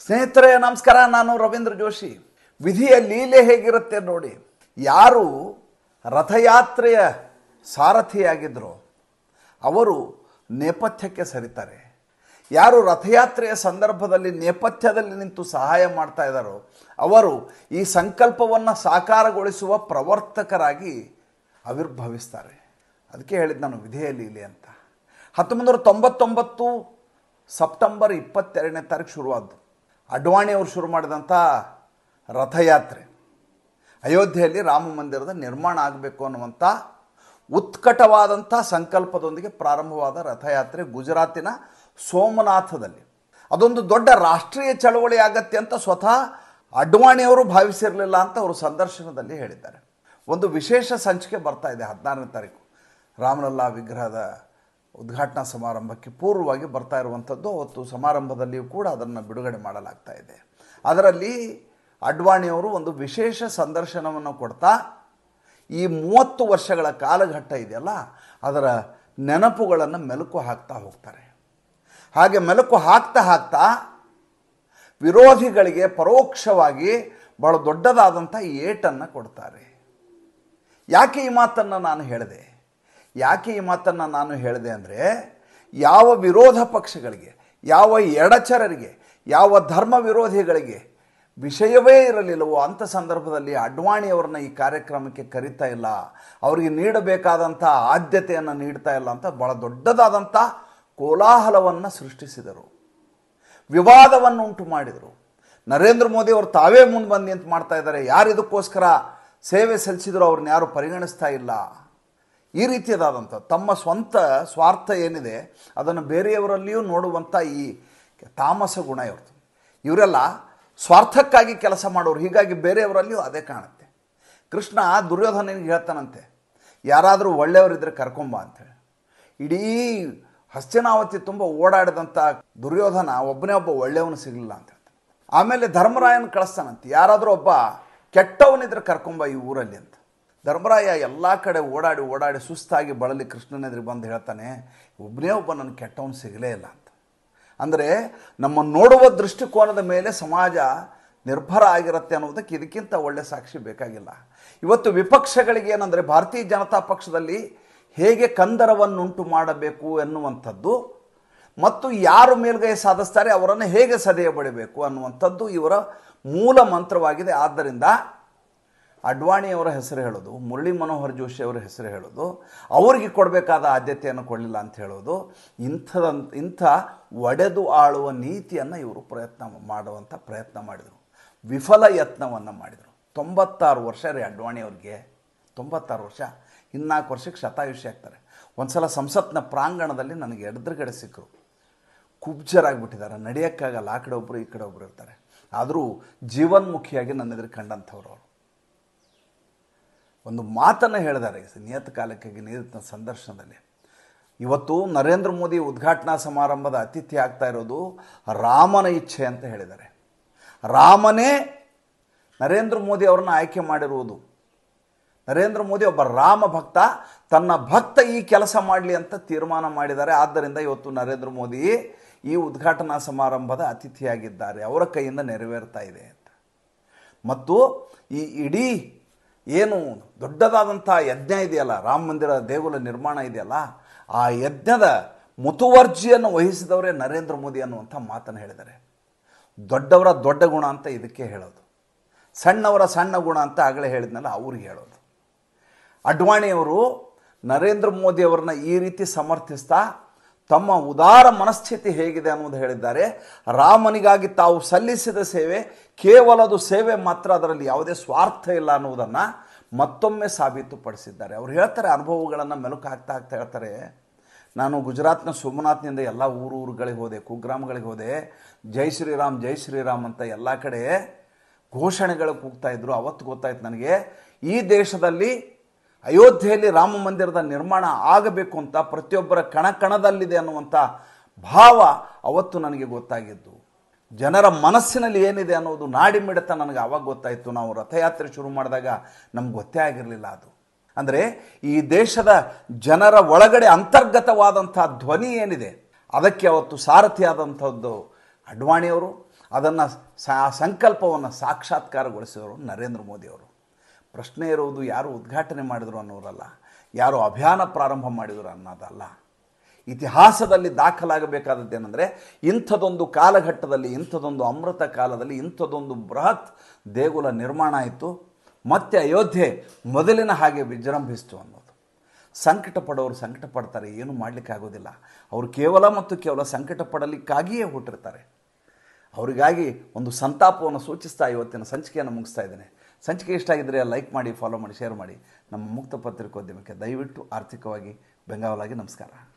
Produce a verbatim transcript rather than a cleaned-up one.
ಸ್ನೇಹಿತರೆ ನಮಸ್ಕಾರ, ನಾನು ರವೀಂದ್ರ ಜೋಶಿ. ವಿಧಿಯ ಲೀಲೆ ಹೇಗಿರುತ್ತೆ ನೋಡಿ. ಯಾರು ರಥಯಾತ್ರೆಯ ಸಾರಥಿಯಾಗಿದ್ರೋ ಅವರು ನೇಪಥ್ಯಕ್ಕೆ ಸರಿತಾರೆ. ಯಾರು ರಥಯಾತ್ರೆಯ ಸಂದರ್ಭದಲ್ಲಿ ನೇಪಥ್ಯದಲ್ಲಿ ನಿಂತು ಸಹಾಯ ಮಾಡ್ತಾ ಇದ್ದಾರೋ ಅವರು ಈ ಸಂಕಲ್ಪವನ್ನು ಸಾಕಾರಗೊಳಿಸುವ ಪ್ರವರ್ತಕರಾಗಿ ಆವಿರ್ಭವಿಸ್ತಾರೆ. ಅದಕ್ಕೆ ಹೇಳಿದ್ದು ನಾನು ವಿಧಿಯ ಲೀಲೆ ಅಂತ. ಹತ್ತೊಂಬತ್ತು ನೂರ ತೊಂಬತ್ತೊಂಬತ್ತು ಸೆಪ್ಟೆಂಬರ್ ಇಪ್ಪತ್ತೆರಡನೇ ತಾರೀಕು ಶುರುವಾದ್ದು ಅಡ್ವಾಣಿಯವರು ಶುರು ಮಾಡಿದಂಥ ರಥಯಾತ್ರೆ. ಅಯೋಧ್ಯೆಯಲ್ಲಿ ರಾಮ ಮಂದಿರದ ನಿರ್ಮಾಣ ಆಗಬೇಕು ಅನ್ನುವಂಥ ಉತ್ಕಟವಾದಂಥ ಸಂಕಲ್ಪದೊಂದಿಗೆ ಪ್ರಾರಂಭವಾದ ರಥಯಾತ್ರೆ ಗುಜರಾತಿನ ಸೋಮನಾಥದಲ್ಲಿ. ಅದೊಂದು ದೊಡ್ಡ ರಾಷ್ಟ್ರೀಯ ಚಳವಳಿ ಆಗತ್ತೆ ಅಂತ ಸ್ವತಃ ಅಡ್ವಾಣಿಯವರು ಭಾವಿಸಿರಲಿಲ್ಲ ಅಂತ ಅವರು ಸಂದರ್ಶನದಲ್ಲಿ ಹೇಳಿದ್ದಾರೆ. ಒಂದು ವಿಶೇಷ ಸಂಚಿಕೆ ಬರ್ತಾ ಇದೆ ಹದಿನಾರನೇ ತಾರೀಕು ರಾಮಲಲ್ಲಾ ವಿಗ್ರಹದ ಉದ್ಘಾಟನಾ ಸಮಾರಂಭಕ್ಕೆ ಪೂರ್ವವಾಗಿ ಬರ್ತಾ ಇರುವಂಥದ್ದು. ಅವತ್ತು ಸಮಾರಂಭದಲ್ಲಿಯೂ ಕೂಡ ಅದನ್ನು ಬಿಡುಗಡೆ ಮಾಡಲಾಗ್ತಾ ಇದೆ. ಅದರಲ್ಲಿ ಅಡ್ವಾಣಿಯವರು ಒಂದು ವಿಶೇಷ ಸಂದರ್ಶನವನ್ನು ಕೊಡ್ತಾ ಈ ಮೂವತ್ತು ವರ್ಷಗಳ ಕಾಲಘಟ್ಟ ಇದೆಯಲ್ಲ ಅದರ ನೆನಪುಗಳನ್ನು ಮೆಲುಕು ಹಾಕ್ತಾ ಹೋಗ್ತಾರೆ. ಹಾಗೆ ಮೆಲುಕು ಹಾಕ್ತಾ ಹಾಕ್ತಾ ವಿರೋಧಿಗಳಿಗೆ ಪರೋಕ್ಷವಾಗಿ ಬಹಳ ದೊಡ್ಡದಾದಂಥ ಏಟನ್ನು ಕೊಡ್ತಾರೆ. ಯಾಕೆ ಈ ಮಾತನ್ನು ನಾನು ಹೇಳಿದೆ ಯಾಕೆ ಈ ಮಾತನ್ನು ನಾನು ಹೇಳಿದೆ ಅಂದರೆ, ಯಾವ ವಿರೋಧ ಪಕ್ಷಗಳಿಗೆ, ಯಾವ ಎಡಚರರಿಗೆ, ಯಾವ ಧರ್ಮ ವಿರೋಧಿಗಳಿಗೆ ವಿಷಯವೇ ಇರಲಿಲ್ಲವೋ ಅಂಥ ಸಂದರ್ಭದಲ್ಲಿ ಅಡ್ವಾಣಿಯವರನ್ನ ಈ ಕಾರ್ಯಕ್ರಮಕ್ಕೆ ಕರೀತಾ ಇಲ್ಲ, ಅವರಿಗೆ ನೀಡಬೇಕಾದಂಥ ಆದ್ಯತೆಯನ್ನು ನೀಡ್ತಾ ಇಲ್ಲ ಅಂತ ಭಾಳ ದೊಡ್ಡದಾದಂಥ ಕೋಲಾಹಲವನ್ನು ಸೃಷ್ಟಿಸಿದರು, ವಿವಾದವನ್ನು ಉಂಟು ಮಾಡಿದರು. ನರೇಂದ್ರ ಮೋದಿ ಅವರು ತಾವೇ ಮುಂದೆ ಬಂದು ಅಂತ ಮಾಡ್ತಾ ಇದ್ದಾರೆ. ಯಾರು ಇದಕ್ಕೋಸ್ಕರ ಸೇವೆ ಸಲ್ಲಿಸಿದ್ರು ಅವ್ರನ್ನ ಯಾರು ಪರಿಗಣಿಸ್ತಾ ಇಲ್ಲ. ಈ ರೀತಿಯದಾದಂಥ ತಮ್ಮ ಸ್ವಂತ ಸ್ವಾರ್ಥ ಏನಿದೆ ಅದನ್ನು ಬೇರೆಯವರಲ್ಲಿಯೂ ನೋಡುವಂಥ ಈ ತಾಮಸ ಗುಣ ಇವ್ರದ್ದು. ಇವರೆಲ್ಲ ಸ್ವಾರ್ಥಕ್ಕಾಗಿ ಕೆಲಸ ಮಾಡೋರು, ಹೀಗಾಗಿ ಬೇರೆಯವರಲ್ಲಿಯೂ ಅದೇ ಕಾಣುತ್ತೆ. ಕೃಷ್ಣ ದುರ್ಯೋಧನನಿಗೆ ಹೇಳ್ತಾನಂತೆ, ಯಾರಾದರೂ ಒಳ್ಳೆಯವರಿದ್ದರೆ ಕರ್ಕೊಂಬ ಅಂಥೇಳಿ. ಇಡೀ ಹಸ್ತಿನಾವತಿ ತುಂಬ ಓಡಾಡಿದಂಥ ದುರ್ಯೋಧನ ಒಬ್ಬನೇ ಒಬ್ಬ ಒಳ್ಳೆಯವನು ಸಿಗಲಿಲ್ಲ ಅಂತ ಹೇಳ್ತಾನೆ. ಆಮೇಲೆ ಧರ್ಮರಾಯನ ಕಳಿಸ್ತಾನಂತೆ, ಯಾರಾದರೂ ಒಬ್ಬ ಕೆಟ್ಟವನಿದ್ರೆ ಕರ್ಕೊಂಬ ಈ ಊರಲ್ಲಿ ಅಂತ. ಧರ್ಮರಾಯ ಎಲ್ಲ ಕಡೆ ಓಡಾಡಿ ಓಡಾಡಿ ಸುಸ್ತಾಗಿ ಬಳಲಿ ಕೃಷ್ಣನೆದುರು ಬಂದು ಹೇಳ್ತಾನೆ, ಒಬ್ಬನೇ ಒಬ್ಬ ನನಗೆ ಕೆಟ್ಟವನು ಸಿಗಲೇ ಇಲ್ಲ ಅಂತ. ಅಂದರೆ ನಮ್ಮ ನೋಡುವ ದೃಷ್ಟಿಕೋನದ ಮೇಲೆ ಸಮಾಜ ನಿರ್ಭರ ಆಗಿರುತ್ತೆ ಅನ್ನೋದಕ್ಕೆ ಇದಕ್ಕಿಂತ ಒಳ್ಳೆ ಸಾಕ್ಷಿ ಬೇಕಾಗಿಲ್ಲ. ಇವತ್ತು ವಿಪಕ್ಷಗಳಿಗೆ ಏನಂದರೆ ಭಾರತೀಯ ಜನತಾ ಪಕ್ಷದಲ್ಲಿ ಹೇಗೆ ಕಂದರವನ್ನುಂಟು ಮಾಡಬೇಕು ಎನ್ನುವಂಥದ್ದು ಮತ್ತು ಯಾರು ಮೇಲ್ಗೈ ಸಾಧಿಸ್ತಾರೆ ಅವರನ್ನು ಹೇಗೆ ಸದೆಯ ಬಡಿಬೇಕು ಅನ್ನುವಂಥದ್ದು ಇವರ ಮೂಲ ಮಂತ್ರವಾಗಿದೆ. ಆದ್ದರಿಂದ ಅಡ್ವಾಣಿಯವರ ಹೆಸರು ಹೇಳೋದು, ಮುರಳಿ ಮನೋಹರ್ ಜೋಶಿ ಅವರ ಹೆಸರು ಹೇಳೋದು, ಅವರಿಗೆ ಕೊಡಬೇಕಾದ ಆದ್ಯತೆಯನ್ನು ಕೊಡಲಿಲ್ಲ ಅಂತ ಹೇಳೋದು, ಇಂಥದಂತ ಇಂಥ ಒಡೆದು ಆಳುವ ನೀತಿಯನ್ನು ಇವರು ಪ್ರಯತ್ನ ಮಾಡುವಂಥ ಪ್ರಯತ್ನ ಮಾಡಿದರು. ವಿಫಲ ಯತ್ನವನ್ನು ಮಾಡಿದರು. ತೊಂಬತ್ತಾರು ವರ್ಷ ರೀ ಅಡ್ವಾಣಿಯವ್ರಿಗೆ, ತೊಂಬತ್ತಾರು ವರ್ಷ. ಇನ್ನಾಲ್ಕು ವರ್ಷಕ್ಕೆ ಶತಾಯುಷಿ ಆಗ್ತಾರೆ. ಒಂದು ಸಲ ಸಂಸತ್ನ ಪ್ರಾಂಗಣದಲ್ಲಿ ನನಗೆ ಎದುರುಗಡೆ ಸಿಕ್ಕರು. ಕುಬ್ಜರಾಗಿಬಿಟ್ಟಿದ್ದಾರೆ, ನಡೆಯೋಕ್ಕಾಗಲ್ಲ, ಆ ಕಡೆ ಒಬ್ಬರು ಈ ಕಡೆ ಒಬ್ಬರು ಇರ್ತಾರೆ. ಆದರೂ ಜೀವನ್ಮುಖಿಯಾಗಿ ನನ್ನ ಎದುರು ಕಂಡಂಥವ್ರು ಅವರು ಒಂದು ಮಾತನ್ನು ಹೇಳಿದ್ದಾರೆ ನಿಯತಕಾಲಕ್ಕಾಗಿ ನೀಡಿದ ಸಂದರ್ಶನದಲ್ಲಿ. ಇವತ್ತು ನರೇಂದ್ರ ಮೋದಿ ಉದ್ಘಾಟನಾ ಸಮಾರಂಭದ ಅತಿಥಿ ಆಗ್ತಾ ಇರೋದು ರಾಮನ ಇಚ್ಛೆ ಅಂತ ಹೇಳಿದ್ದಾರೆ. ರಾಮನೇ ನರೇಂದ್ರ ಮೋದಿ ಅವರನ್ನು ಆಯ್ಕೆ ಮಾಡಿರುವುದು. ನರೇಂದ್ರ ಮೋದಿ ಒಬ್ಬ ರಾಮ ಭಕ್ತ, ತನ್ನ ಭಕ್ತ ಈ ಕೆಲಸ ಮಾಡಲಿ ಅಂತ ತೀರ್ಮಾನ ಮಾಡಿದ್ದಾರೆ. ಆದ್ದರಿಂದ ಇವತ್ತು ನರೇಂದ್ರ ಮೋದಿ ಈ ಉದ್ಘಾಟನಾ ಸಮಾರಂಭದ ಅತಿಥಿಯಾಗಿದ್ದಾರೆ, ಅವರ ಕೈಯಿಂದ ನೆರವೇರ್ತಾ ಇದೆ ಅಂತ. ಮತ್ತು ಈ ಇಡೀ ಏನು ದೊಡ್ಡದಾದಂಥ ಯಜ್ಞ ಇದೆಯಲ್ಲ, ರಾಮ ಮಂದಿರ ದೇಗುಲ ನಿರ್ಮಾಣ ಇದೆಯಲ್ಲ, ಆ ಯಜ್ಞದ ಮುತುವರ್ಜಿಯನ್ನು ವಹಿಸಿದವರೇ ನರೇಂದ್ರ ಮೋದಿ ಅನ್ನುವಂಥ ಮಾತನ್ನು ಹೇಳಿದ್ದಾರೆ. ದೊಡ್ಡವರ ದೊಡ್ಡ ಗುಣ ಅಂತ ಇದಕ್ಕೆ ಹೇಳೋದು, ಸಣ್ಣವರ ಸಣ್ಣ ಗುಣ ಅಂತ ಆಗಲೇ ಹೇಳಿದ್ನಲ್ಲ ಅವ್ರಿಗೆ ಹೇಳೋದು. ಅಡ್ವಾಣಿಯವರು ನರೇಂದ್ರ ಮೋದಿಯವರನ್ನ ಈ ರೀತಿ ಸಮರ್ಥಿಸ್ತಾ ತಮ್ಮ ಉದಾರ ಮನಸ್ಥಿತಿ ಹೇಗಿದೆ ಅನ್ನೋದು ಹೇಳಿದ್ದಾರೆ. ರಾಮನಿಗಾಗಿ ತಾವು ಸಲ್ಲಿಸಿದ ಸೇವೆ ಕೇವಲ ಅದು ಸೇವೆ ಮಾತ್ರ, ಅದರಲ್ಲಿ ಯಾವುದೇ ಸ್ವಾರ್ಥ ಇಲ್ಲ ಅನ್ನುವುದನ್ನು ಮತ್ತೊಮ್ಮೆ ಸಾಬೀತುಪಡಿಸಿದ್ದಾರೆ. ಅವರು ಹೇಳ್ತಾರೆ, ಅನುಭವಗಳನ್ನು ಮೆಲುಕು ಹಾಕ್ತಾ ಹಾಕ್ತಾ ಹೇಳ್ತಾರೆ, ನಾನು ಗುಜರಾತ್ನ ಸೋಮನಾಥ್ನಿಂದ ಎಲ್ಲ ಊರು ಊರುಗಳಿಗೆ ಹೋದೆ, ಕುಗ್ರಾಮಗಳಿಗೆ ಹೋದೆ, ಜೈ ಶ್ರೀರಾಮ್ ಜೈ ಶ್ರೀರಾಮ್ ಅಂತ ಎಲ್ಲ ಕಡೆ ಘೋಷಣೆಗಳು ಕೂಗ್ತಾಯಿದ್ರು. ಅವತ್ತು ಗೊತ್ತಾಯ್ತು ನನಗೆ, ಈ ದೇಶದಲ್ಲಿ ಅಯೋಧ್ಯೆಯಲ್ಲಿ ರಾಮ ಮಂದಿರದ ನಿರ್ಮಾಣ ಆಗಬೇಕು ಅಂತ ಪ್ರತಿಯೊಬ್ಬರ ಕಣಕಣದಲ್ಲಿದೆ ಅನ್ನುವಂಥ ಭಾವ ಅವತ್ತು ನನಗೆ ಗೊತ್ತಾಗಿದ್ದು. ಜನರ ಮನಸ್ಸಿನಲ್ಲಿ ಏನಿದೆ ಅನ್ನೋದು ನಾಡಿ ಮಿಡಿತ ನನಗೆ ಆವಾಗ ಗೊತ್ತಾಯಿತು. ನಾವು ರಥಯಾತ್ರೆ ಶುರು ಮಾಡಿದಾಗ ನಮ್ಗೆ ಗೊತ್ತೇ ಆಗಿರಲಿಲ್ಲ ಅದು. ಅಂದರೆ ಈ ದೇಶದ ಜನರ ಒಳಗಡೆ ಅಂತರ್ಗತವಾದಂಥ ಧ್ವನಿ ಏನಿದೆ ಅದಕ್ಕೆ ಅವತ್ತು ಸಾರಥಿಯಾದಂಥದ್ದು ಅಡ್ವಾಣಿಯವರು. ಅದನ್ನು ಸಾ ಸಂಕಲ್ಪವನ್ನು ಸಾಕ್ಷಾತ್ಕಾರಗೊಳಿಸಿದವರು ನರೇಂದ್ರ ಮೋದಿಯವರು. ಪ್ರಶ್ನೆ ಇರುವುದು ಯಾರು ಉದ್ಘಾಟನೆ ಮಾಡಿದರು ಅನ್ನೋರಲ್ಲ, ಯಾರು ಅಭಿಯಾನ ಪ್ರಾರಂಭ ಮಾಡಿದರು ಅನ್ನೋದಲ್ಲ. ಇತಿಹಾಸದಲ್ಲಿ ದಾಖಲಾಗಬೇಕಾದದ್ದೇನೆಂದರೆ, ಇಂಥದೊಂದು ಕಾಲಘಟ್ಟದಲ್ಲಿ, ಇಂಥದೊಂದು ಅಮೃತ ಕಾಲದಲ್ಲಿ ಇಂಥದೊಂದು ಬೃಹತ್ ದೇಗುಲ ನಿರ್ಮಾಣ ಆಯಿತು, ಮತ್ತೆ ಅಯೋಧ್ಯೆ ಮೊದಲಿನ ಹಾಗೆ ವಿಜೃಂಭಿಸ್ತು ಅನ್ನೋದು. ಸಂಕಟ ಪಡೋರು ಸಂಕಟ ಪಡ್ತಾರೆ, ಏನು ಮಾಡಲಿಕ್ಕಾಗೋದಿಲ್ಲ. ಅವರು ಕೇವಲ ಮತ್ತು ಕೇವಲ ಸಂಕಟ ಪಡಲಿಕ್ಕಾಗಿಯೇ ಹುಟ್ಟಿರ್ತಾರೆ. ಅವರಿಗಾಗಿ ಒಂದು ಸಂತಾಪವನ್ನು ಸೂಚಿಸ್ತಾ ಇವತ್ತಿನ ಸಂಚಿಕೆಯನ್ನು ಮುಗಿಸ್ತಾ ಇದ್ದೇನೆ. ಸಂಚಿಕೆ ಇಷ್ಟ ಆಗಿದ್ದರೆ ಲೈಕ್ ಮಾಡಿ, ಫಾಲೋ ಮಾಡಿ, ಶೇರ್ ಮಾಡಿ. ನಮ್ಮ ಮುಕ್ತ ಪತ್ರಿಕೋದ್ಯಮಕ್ಕೆ ದಯವಿಟ್ಟು ಆರ್ಥಿಕವಾಗಿ ಬೆಂಗಾವಲಾಗಿ. ನಮಸ್ಕಾರ.